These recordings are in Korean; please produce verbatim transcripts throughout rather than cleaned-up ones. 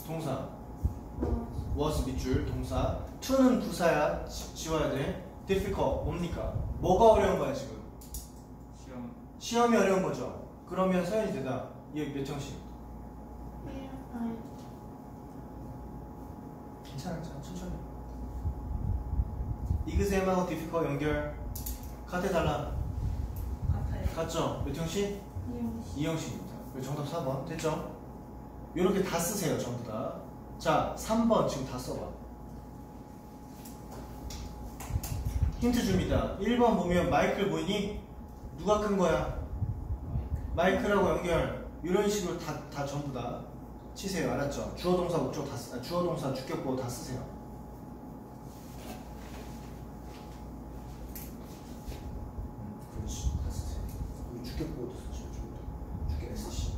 동사. was 밑줄 동사. to는 부사야. 지, 지워야 돼. difficult 뭡니까? 뭐가 어려운 거야 지금? 시험. 시험이 어려운 거죠. 그러면 서연이 대답. 얘 몇 형식? 괜찮아, 괜찮아. 천천히. exam하고 difficult 연결. 같아달라. 같아요. 같죠? 몇 형식? 이 형식입니다. 정답 사 번 됐죠? 이렇게 다 쓰세요 전부 다. 자 삼 번 지금 다 써봐. 힌트 줍니다. 일 번 보면 마이클 보이니? 누가 큰 거야? 마이클하고 연결. 이런 식으로 다, 다 전부 다 치세요. 알았죠? 주어 동사 목적 다 쓰, 아, 주어 동사 주격보 다 쓰세요. 음, 그렇지. 다 쓰세요. 그리고 주격보도 쓰죠. 주격 에스씨.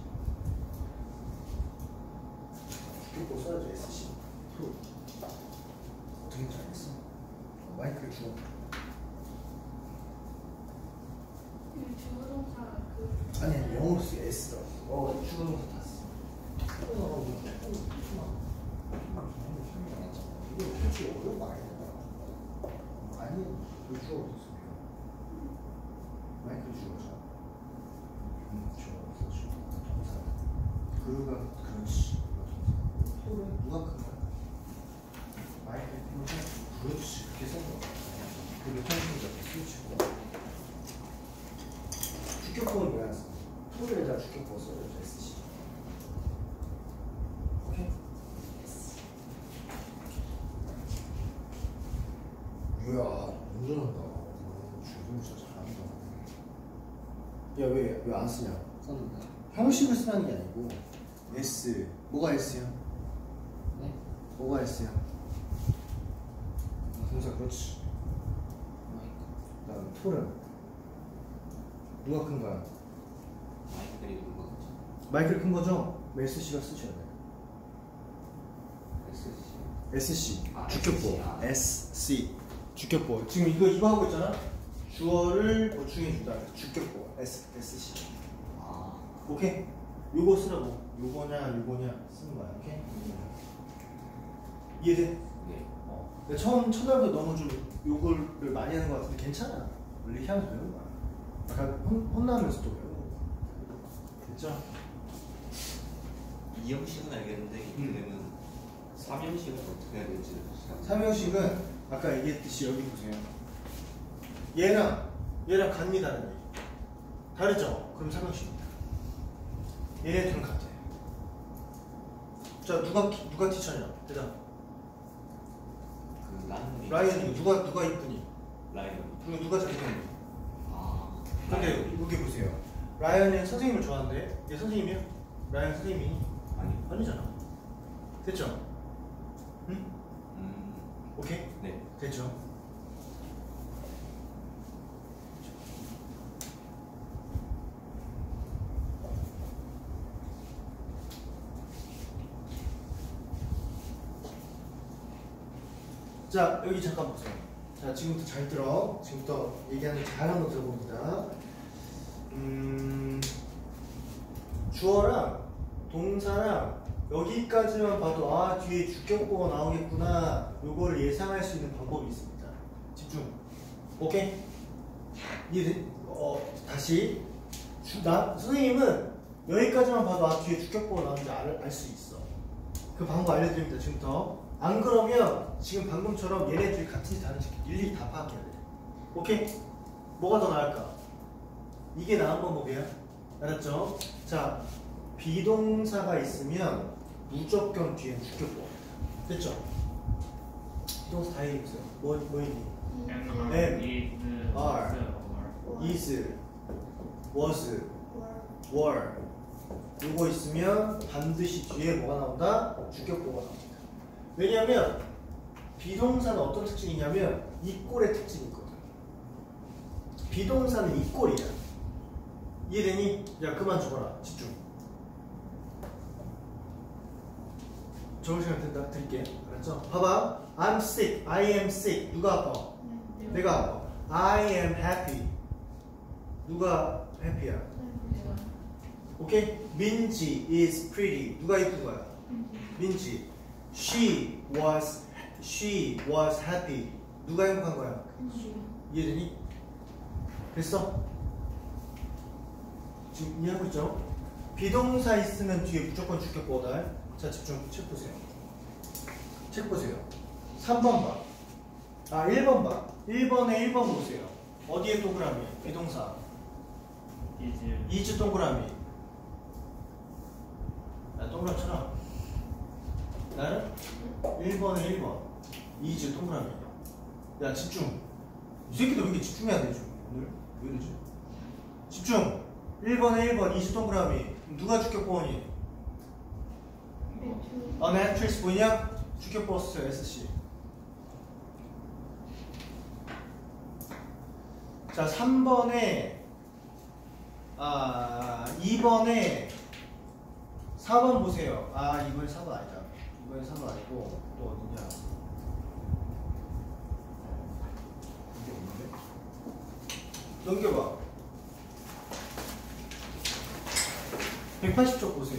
주격보 써야죠. 에스씨. 프로. 어떻게 잘했어? 마이클 주어. 주어동사 그 아니 아니 영어로 쓰 S라고. 어 주어 동사 다 써. 어 조금 조금만. 이거 솔직히 어려운 거 아니야. 아니 그 주어도 쓰세요. 마이클 주어죠. 음 주어 써 주어 동사. 그가 그렇지. 토는 누가 큰 거야? 마이클 토는 그렇지. 그렇게 쓴 거. 그게 편집자 스위치고. 주격보는 뭐야? 토를에다 주격보 써줘야죠. 에스씨. 오케이? 이야, 너무 잘한다. 주경 진짜 잘한다. 야, 왜, 왜 안 쓰냐? 썼는데. 형식을 쓰라는 게 아니고 S. 뭐가 S야? 네? 뭐가 S야? 동사 그렇지. 마이크. 그다음 토는 누가 큰 거야? 마이크들이 있는 거죠. 마이크를 큰 거죠? 에스씨가 쓰셔야 돼. 에스씨. 에스씨. 아, 주격보. 에스씨. 아. 에스씨. 주격보. 지금 이거 이거 하고 있잖아. 주어를 보충해 준다. 주격보. S 에스씨. 아. 오케이. 요거 쓰라고. 요거냐 요거냐 쓰는 거야. 오케이. 이해돼? 네. 어. 근데 처음 첫날부터 너무 좀 요거를 많이 하는 것 같은데 괜찮아. 원래 하면서 배우는 거야. 약간 혼, 혼나면서 또 배우고. 됐죠? 이 형식은 알겠는데 이렇게 되면 삼 형식은 어떻게 해야 될지. 삼형식은 아까 얘기했듯이 여기 보세요. 얘랑 얘랑 같니다는 얘기. 다르죠? 그럼 삼형식입니다. 얘네 둘은 같아요. 자 누가 키- 누가 티처냐? 대답. 그 라이언이. 라이언이 누가 누가 이쁘니? 라이언. 그리고 누가 잘생겼니? 아. 근데 라이언이. 여기 보세요. 라이언은 선생님을 좋아하는데 얘 선생님이야? 라이언 선생님이? 아니. 아니잖아. 됐죠? 응? 음. 오케이? 네. 됐죠? 자 여기 잠깐 보세요. 자 지금부터 잘 들어. 지금부터 얘기하는 거 잘 한번 들어봅니다. 음, 주어랑 동사랑 여기까지만 봐도 아 뒤에 주격보가 나오겠구나 요거를 예상할 수 있는 방법이 있습니다. 집중. 오케이? 이해? 어 다시 주, 나 선생님은 여기까지만 봐도 아 뒤에 주격보가 나오는지 알 수 있어. 그 방법 알려드립니다. 지금부터. 안 그러면 지금 방금처럼 얘네들이 같은지 다른지 일일이 다 파악해야 돼. 오케이? 뭐가 더 나을까? 이게 나은 방법이야. 알았죠? 자, 비동사가 있으면 무조건 뒤에 주격보. 됐죠? 비동사 다 얘기해보세요. 뭐, 뭐 얘기? M, M, is, R, was, is, was, were. 요거 있으면 반드시 뒤에 뭐가 나온다? 주격보가 나옵니다. 왜냐면 비동사는 어떤 특징이 있냐면 이꼴의 특징이 있거든. 비동사는 이꼴이야. 이해되니? 야 그만 적어라. 집중. 적을 시간 된다 드릴게. 알았죠? 봐봐. I'm sick. I am sick. 누가 아파? 네. 내가 아파. I am happy. 누가 happy야? 네. 오케이? 민지 is pretty. 누가 이쁜 거야? 민지. She was she was happy. 누가 행복한 거야? 이해되니? 됐어? 지금 이해하고 있죠? 비동사 있으면 뒤에 무조건 주격보호 달. 자, 집중. 책 보세요. 책 보세요. 삼 번 봐. 아, 일 번 봐. 일 번에 일 번 보세요. 어디에 동그라미? 비동사. 이즈 이즈 동그라미. 야, 동그라미 쳐라. 나는 일 번에 일 번. 이즈 동그라미. 야, 집중. 이 새끼도 왜 이렇게 집중해야 되지? 오늘? 왜 이러지? 집중. 일 번에 일 번. 이즈 동그라미. 누가 주격보호니? 아, 매트릭스 보이냐? 주격보호 쓰세요. 에스씨. 자, 삼 번에 아, 이 번에 사 번 보세요. 아, 이번에 사 번 아니다. 이번에 사 번 아니고 또 어디냐? 이게 없는데? 넘겨봐. 백팔십 쪽 보세요.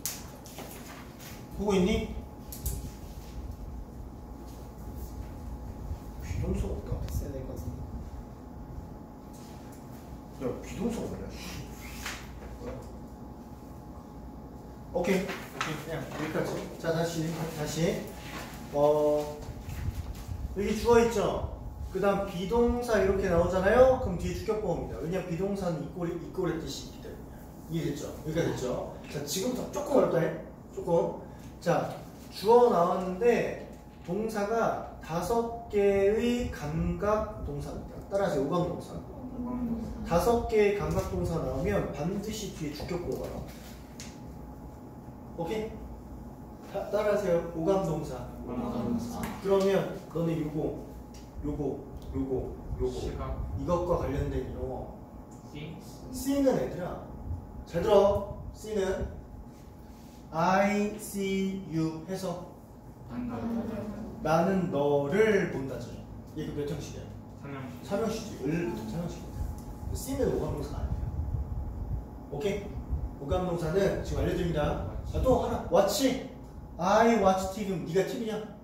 보고 있니? 비동사 없다. 써야 될 것 같은데. 야, 비동사 뭐야? 뭐야? 오케이, 오케이, 그냥 여기까지. 자, 다시, 다시. 어, 여기 주어 있죠? 그 다음 비동사 이렇게 나오잖아요? 그럼 뒤에 주격보호입니다. 왜냐면 비동사는 이꼴, 이꼴의 뜻이 있기 때문에. 이해됐죠? 여기가 됐죠? 자, 지금부터 조금 어렵다 해. 조금. 자, 주어 나왔는데 동사가 다섯 개의 감각 동사입니다. 따라서 오감 동사. 다섯 개의 감각 동사 나오면 반드시 뒤에 주격보호가 나옵니다. 오케이? 다, 따라하세요. 오감 동사. 그러면 너네 요거, 요거, 요거, 요거 시각 이것과 관련된 영어 C C는 얘들아 잘 들어. C는 I see you 해서 단다 나는 너를 본다죠. 얘가 몇 형식이야? 삼형식 삼형식이지. 을부터 삼형식입니다. C는 오감동사가 아니에요. 오케이? 오감동사는 지금 알려드립니다. 아, 또 하나. watch. I watch 티비면 네가 티비냐?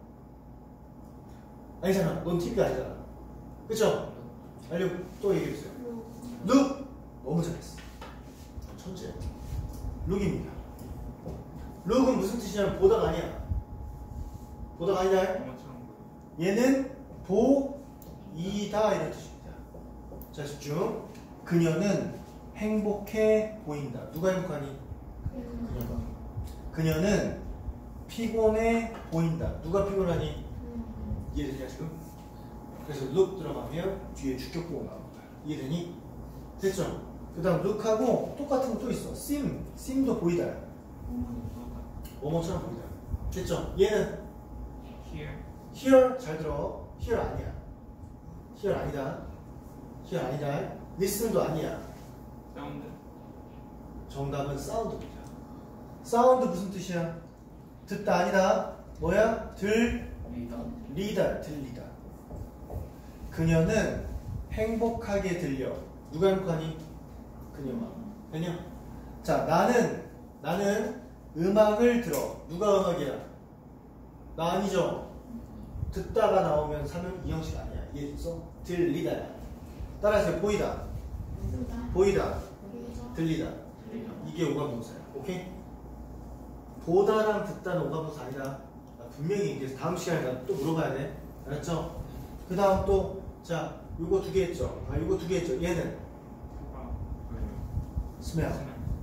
아니잖아. 넌 티비가 아니잖아. 그쵸? 알려. 또 얘기해주세요. look. 너무 잘했어. 천재. look입니다. look은 무슨 뜻이냐면 보다가 아니야. 보다가 아니다. 영어처럼 얘는 보이다 이런 뜻입니다. 자, 집중. 그녀는 행복해 보인다. 누가 행복하니? 그녀가. 그녀는 피곤해 보인다. 누가 피곤하니? 이해되냐 지금? 그래서 look 들어가면 뒤에 주격보호 나옵니다. 이해되니? 됐죠? 그 다음 look하고 똑같은 거 또 있어. seem. seem도 보이다. 뭐뭐처럼 보이다. 됐죠? 얘는 here here 잘 들어. here 아니야. here 아니다. here 아니다. listen도 아니야. 사운드 정답은 사운드입니다. 사운드 무슨 뜻이야? 듣다 아니다. 뭐야? 들 리더 리다. 들리다. 그녀는 행복하게 들려. 누가 행복하니? 그녀가. 그녀. 자, 나는 나는 음악을 들어. 누가 음악이야? 나 아니죠. 듣다가 나오면 삼형 이형식 아니야. 이해됐어? 들리다야. 따라서 보이다. 보이다. 들리다. 이게 오감동사야. 오케이? 보다랑 듣다는 오감동사 아니다. 나 분명히 이제 다음 시간에 나 또 물어봐야 돼. 알았죠? 그 다음 또, 자, 요거 두 개 했죠? 아, 요거 두 개 했죠? 얘는 후가 smell.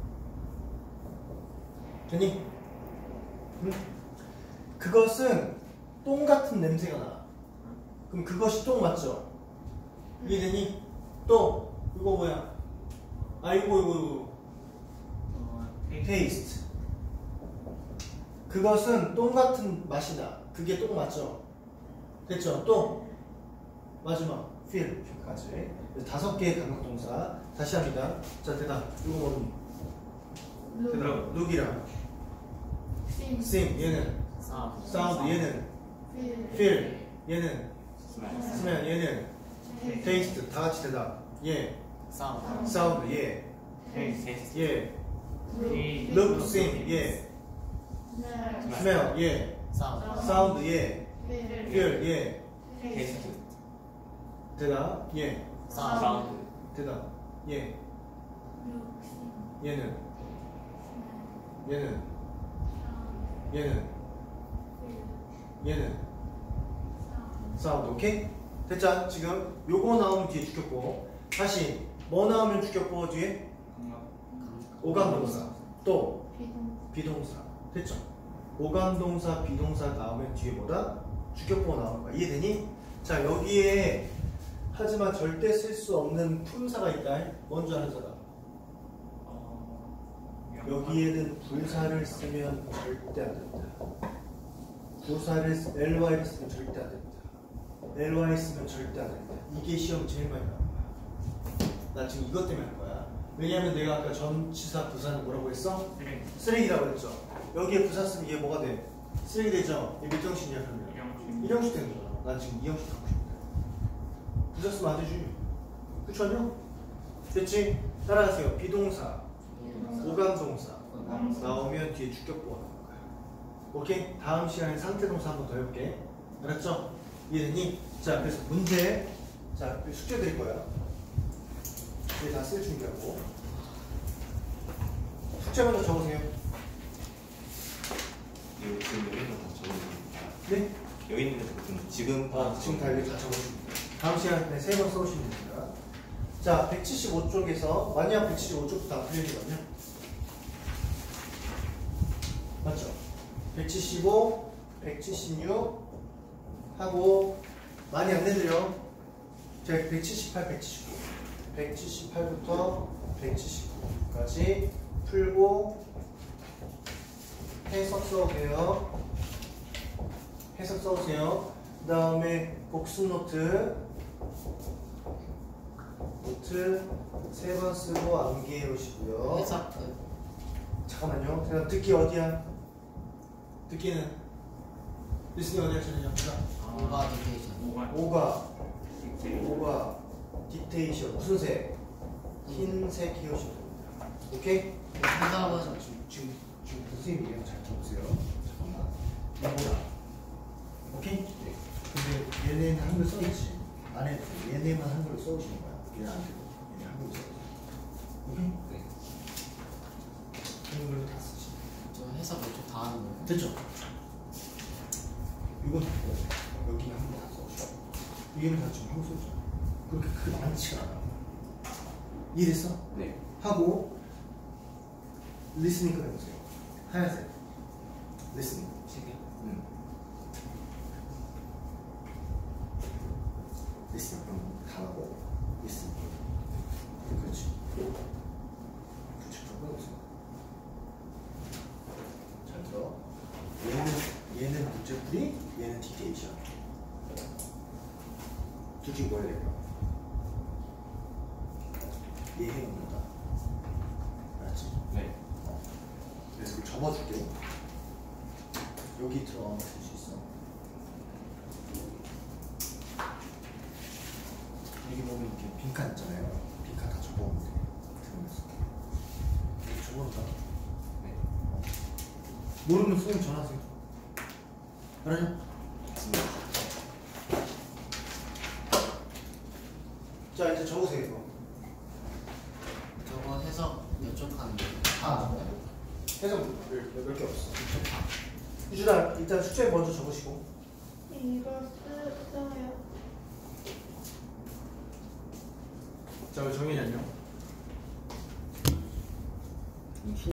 되니? 응? 그것은 똥 같은 냄새가 나. 그럼 그것이 똥 맞죠? 이해되니? 또, 이거 뭐야? 아, 이거, 이거, 이거. 테이스트. 그것은 똥 같은 맛이 나. 그게 똥 맞죠? 됐죠? 또 마지막 feel 까지 다섯 개의 감각동사 다시 합니다. 자, 대답. 이거 뭐니? 대답. look이랑 sing 얘는 sound 얘는 feel 얘는 smell 얘는 taste 다 같이 대답. 예. sound 예. 예. look sing 예. 네. 스멜 예. 사운드. 사운드 예. 네. 힐 예. 테스트. 대답 예. 사운드. 대답 예. 룩싱. 얘는 얘는 사운드. 얘는 필. 얘는 사운드. 사운드 오케이? 됐자 지금 요거 나오면 뒤에 주격보 다시 뭐 나오면 주격보 뒤에 오감동사 또 비동. 비동사 됐죠? 오감동사 비동사 나오면 뒤에 뭐다? 주격보가 나오는 거야 이해되니? 자 여기에 하지만 절대 쓸 수 없는 품사가 있다 뭔지 아는 사람 여기에는 부사를 쓰면 절대 안 된다 부사를 쓰- 엘와이를 쓰면 절대 안 된다 엘와이 쓰면 절대 안 된다 이게 시험 제일 많이 나온 거야 나 지금 이것 때문에 한 거야 왜냐면 내가 아까 전치사 부사는 뭐라고 했어? 쓰레기. 쓰레기라고 했죠. 여기에 부사 쓰면 얘 뭐가 돼? 쓰레기 되죠? 얘 몇 정신이야 그러면? 이형식. 일형식 되는 거잖아. 난 지금 이형식 갖고 싶은데. 부사 쓰면 안 되지. 그쵸 아니요? 됐지? 따라하세요. 비동사, 오감동사 나오면 뒤에 주격보가 나오는 거야. 오케이? 다음 시간에 상태동사 한 번 더 해볼게. 알았죠? 이해됐니? 자 그래서 문제 자 숙제 드릴 거야. 이제 다 쓸 준비하고 숙제 먼저 적으세요. 이거 지금 여기 있는 거 다 적어주는 네? 여기 있는 거 좀 지금 아, 지금 다 여기 다 적어주면 돼요. 다음 시간에 세 번 써오시면 됩니다. 자, 백칠십오 쪽에서 만약 백칠십오 쪽부터 안 풀리거든요. 맞죠? 백칠십오, 백칠십육 하고 많이 안 내드려. 제가 백칠십팔, 백칠십구, 백칠십팔부터 백칠십구까지 풀고 해석 써오세요. 해석 써오세요. 그 다음에 복습 노트 노트 세 번 쓰고 암기해 놓으시고요. 해석 끝. 잠깐만요. 그다음 듣기 어디야? 듣기는 리스닝 어디야? 저는요. 오가 디테이션. 오가. 오가 디테일. 오가 딕테이션 무슨 색? 흰색 키우시면 됩니다. 오케이? 해석은 지금 지금 지금 선생님이에요. 잘 들어보세요. 잠깐만. 이거다. 오케이? 네. 근데 얘네는 한글 써있지. 안 해도 돼. 얘네만 한글로 써오시는 거야. 얘는 안 되고. 얘네 한글로 써야지. 오케이? 네. 한글로 다 쓰시. 저 해석 이쪽 다 하는 거예요. 됐죠? 이건 됐고 여기는 한글 다 써오시고 위에는 다 지금 한글 써오시고 그렇게 크게 많지가 않아. 이해됐어? 네. 하고 리스닝 꺼내보세요. 하얀색 리스닝. 책이요? 응. 리스닝 그럼 다 하고 리스닝. 그렇지. 그렇지. 그럼 꺼내보세요. 잘 들어. 얘는 얘는 문제풀이, 얘는 디테이션. 둘 중에 뭐 해야 될까? 얘 해놓는다. 알았지? 네. 어. 그래서 이걸 접어줄게. 여기 들어가면 줄 수 있어. 여기 보면 이렇게 빈칸 있잖아요. 빈칸 다 접어오면 돼. 들으면서. 이렇게 접어놓다. 네. 모르면 선생님 전화하세요. 알았죠? 맞습니다. 자, 이제 적으세요. 이거. 저거 해석 몇쪽 하는 거예요? 아, 해석 몇 개 없어. 유준아, 일단 숙제 먼저 적으시고. 이거 쓰, 써요. 자, 우리 정현이 안녕.